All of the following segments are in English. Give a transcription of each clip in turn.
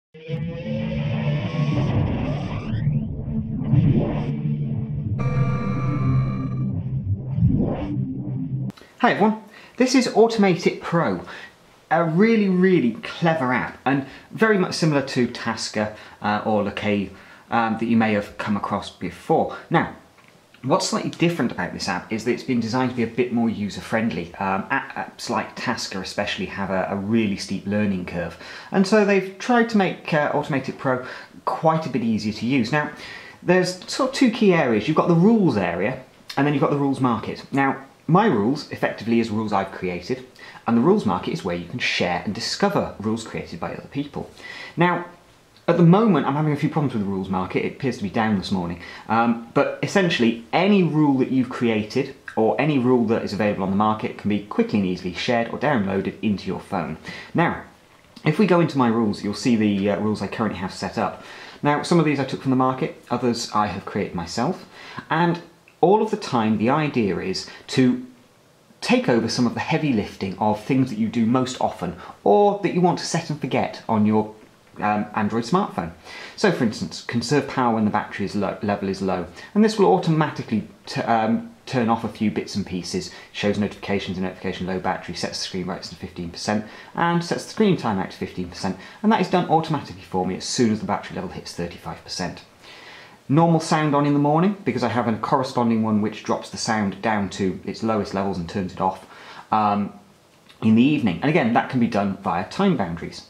Hi everyone, this is AutomateIt Pro, a really clever app and very much similar to Tasker or Lookay that you may have come across before. Now, what's slightly different about this app is that it's been designed to be a bit more user-friendly. Apps like Tasker especially have a really steep learning curve, and so they've tried to make AutomateIt Pro quite a bit easier to use. Now, there's sort of two key areas. You've got the rules area and then you've got the rules market. Now, my rules effectively is rules I've created, and the rules market is where you can share and discover rules created by other people. Now, at the moment I'm having a few problems with the rules market. It appears to be down this morning, but essentially any rule that you've created or any rule that is available on the market can be quickly and easily shared or downloaded into your phone. Now, if we go into my rules, you'll see the rules I currently have set up. Now, some of these I took from the market, others I have created myself, and all of the time the idea is to take over some of the heavy lifting of things that you do most often or that you want to set and forget on your Android smartphone. So for instance, conserve power when the battery level is low, and this will automatically turn off a few bits and pieces, shows notifications, a notification low battery, sets the screen right to 15% and sets the screen time out to 15%, and that is done automatically for me as soon as the battery level hits 35%. Normal sound on in the morning, because I have a corresponding one which drops the sound down to its lowest levels and turns it off in the evening. And again, that can be done via time boundaries.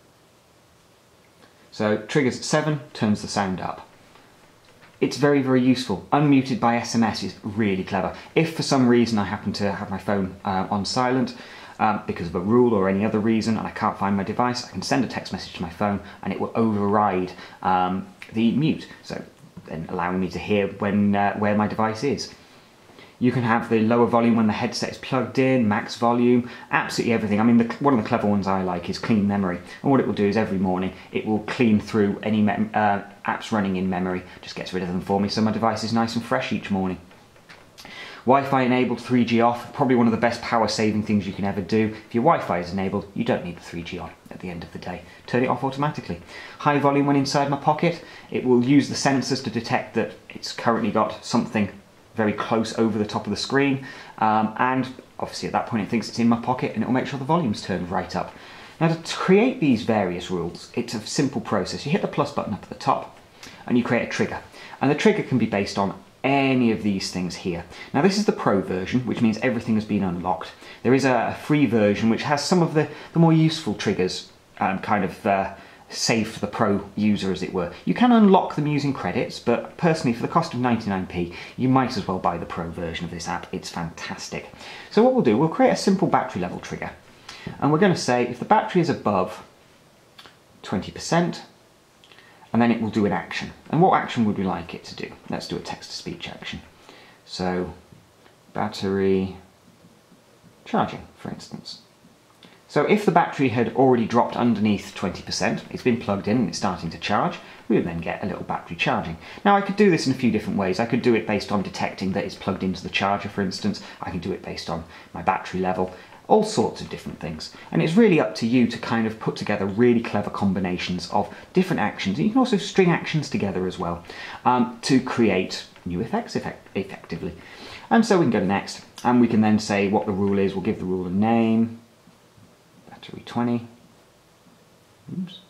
So triggers at 7, turns the sound up. It's very useful. Unmuted by SMS is really clever. If for some reason I happen to have my phone on silent, because of a rule or any other reason, and I can't find my device, I can send a text message to my phone and it will override the mute, so then allowing me to hear when where my device is. You can have the lower volume when the headset is plugged in, max volume, absolutely everything. I mean, one of the clever ones I like is clean memory, and what it will do is every morning it will clean through any apps running in memory, just gets rid of them for me, so my device is nice and fresh each morning. Wi-Fi enabled, 3G off, probably one of the best power saving things you can ever do. If your Wi-Fi is enabled, you don't need the 3G on at the end of the day. Turn it off automatically. High volume when inside my pocket, it will use the sensors to detect that it's currently got something very close over the top of the screen, and obviously at that point it thinks it's in my pocket and it will make sure the volume's turned right up. Now, to create these various rules, it's a simple process. You hit the plus button up at the top and you create a trigger, and the trigger can be based on any of these things here. Now, this is the Pro version, which means everything has been unlocked. There is a free version which has some of the more useful triggers saved for the Pro user, as it were. You can unlock them using credits, but personally, for the cost of 99p, you might as well buy the Pro version of this app. It's fantastic. So what we'll do, we'll create a simple battery level trigger, and we're going to say if the battery is above 20%, and then it will do an action. And what action would we like it to do? Let's do a text-to-speech action. So, battery charging, for instance. So if the battery had already dropped underneath 20%, it's been plugged in and it's starting to charge, we would then get a little battery charging. Now, I could do this in a few different ways. I could do it based on detecting that it's plugged into the charger, for instance. I can do it based on my battery level. All sorts of different things, and it's really up to you to kind of put together really clever combinations of different actions. And you can also string actions together as well to create new effects effectively. And so we can go to next, and we can then say what the rule is. We'll give the rule a name, battery 20. Oops.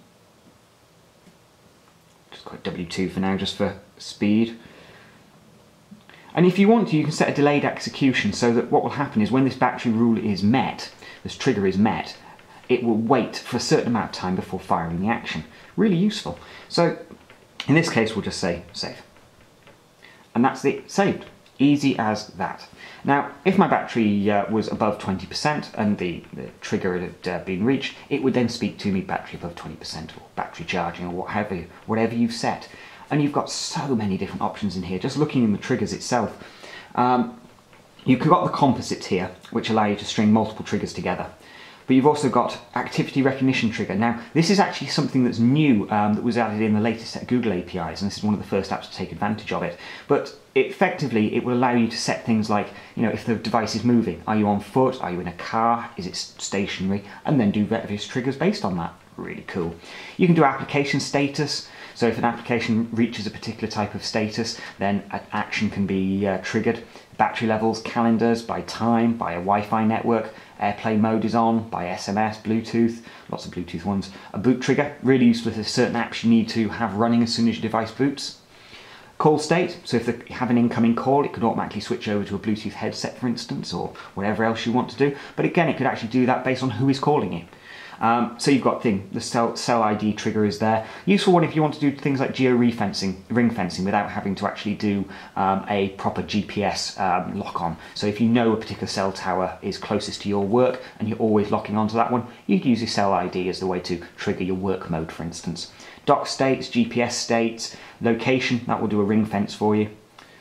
Just quite W2 for now, just for speed. And if you want to, you can set a delayed execution so that what will happen is when this battery rule is met, this trigger is met, it will wait for a certain amount of time before firing the action. Really useful. So in this case, we'll just say save. And that's it, saved. Easy as that. Now, if my battery was above 20% and the trigger had been reached, it would then speak to me battery above 20% or battery charging or whatever you've set. And you've got so many different options in here. Just looking in the triggers itself, you've got the composites here, which allow you to string multiple triggers together. But you've also got activity recognition trigger. Now, this is actually something that's new, that was added in the latest set of Google APIs, and this is one of the first apps to take advantage of it. But effectively, it will allow you to set things like, you know, if the device is moving, are you on foot, are you in a car, is it stationary, and then do various triggers based on that. really cool. You can do application status. So if an application reaches a particular type of status, then an action can be triggered. Battery levels, calendars, by time, by a Wi-Fi network, airplane mode is on, by SMS, Bluetooth, lots of Bluetooth ones. A boot trigger, really useful if there's certain apps you need to have running as soon as your device boots. Call state, so if you have an incoming call, it could automatically switch over to a Bluetooth headset, for instance, or whatever else you want to do. But again, it could actually do that based on who is calling you. So you've got the cell ID trigger is there. Useful one if you want to do things like ring fencing without having to actually do a proper GPS lock-on. So if you know a particular cell tower is closest to your work and you're always locking onto that one, you can use your cell ID as the way to trigger your work mode, for instance. Dock states, GPS states, location, that will do a ring fence for you.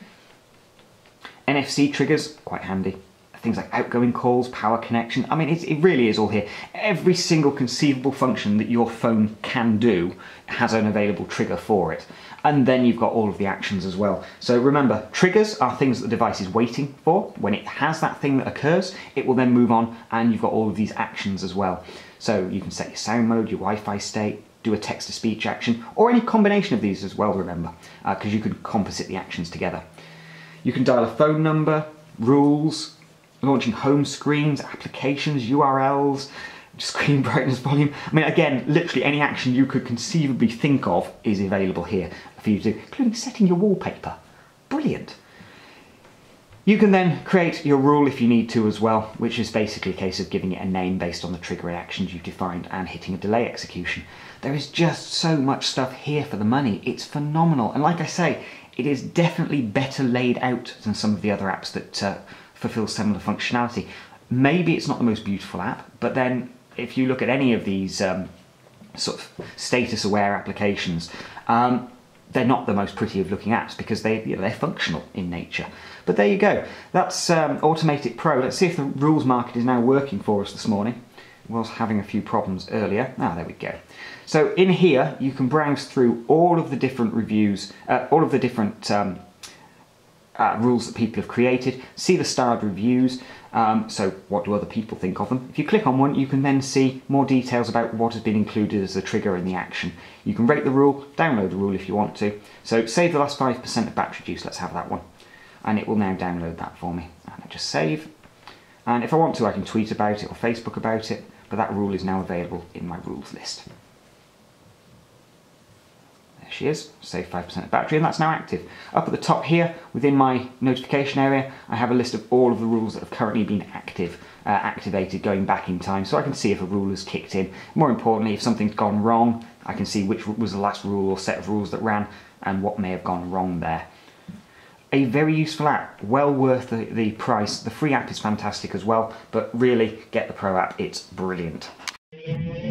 NFC triggers, quite handy. Things like outgoing calls, power connection. I mean, it really is all here. Every single conceivable function that your phone can do has an available trigger for it. And then you've got all of the actions as well. So remember, triggers are things that the device is waiting for. When it has that thing that occurs, it will then move on, and you've got all of these actions as well. So you can set your sound mode, your Wi-Fi state, do a text-to-speech action, or any combination of these as well, remember, because you could composite the actions together. You can dial a phone number, rules, launching home screens, applications, URLs, screen brightness, volume. I mean, again, literally any action you could conceivably think of is available here for you to do, including setting your wallpaper. Brilliant. You can then create your rule if you need to as well, which is basically a case of giving it a name based on the trigger actions you've defined and hitting a delay execution. There is just so much stuff here for the money. It's phenomenal. And like I say, it is definitely better laid out than some of the other apps that fulfill similar functionality. Maybe it's not the most beautiful app, but then if you look at any of these sort of status-aware applications, they're not the most pretty of looking apps because they're functional in nature. But there you go. That's AutomateIt Pro. Let's see if the rules market is now working for us this morning. I was having a few problems earlier. Ah, there we go. So in here, you can browse through all of the different reviews, all of the different rules that people have created, see the starred reviews, so what do other people think of them. If you click on one, you can then see more details about what has been included as the trigger in the action. You can rate the rule, download the rule if you want to. So save the last 5% of battery use, let's have that one. And it will now download that for me. And I just save. And if I want to, I can tweet about it or Facebook about it, but that rule is now available in my rules list. There she is, save 5% of battery, and that's now active. Up at the top here, within my notification area, I have a list of all of the rules that have currently been activated going back in time, so I can see if a rule has kicked in. More importantly, if something's gone wrong, I can see which was the last rule or set of rules that ran and what may have gone wrong there. A very useful app, well worth the price. The free app is fantastic as well, but really get the Pro app, it's brilliant.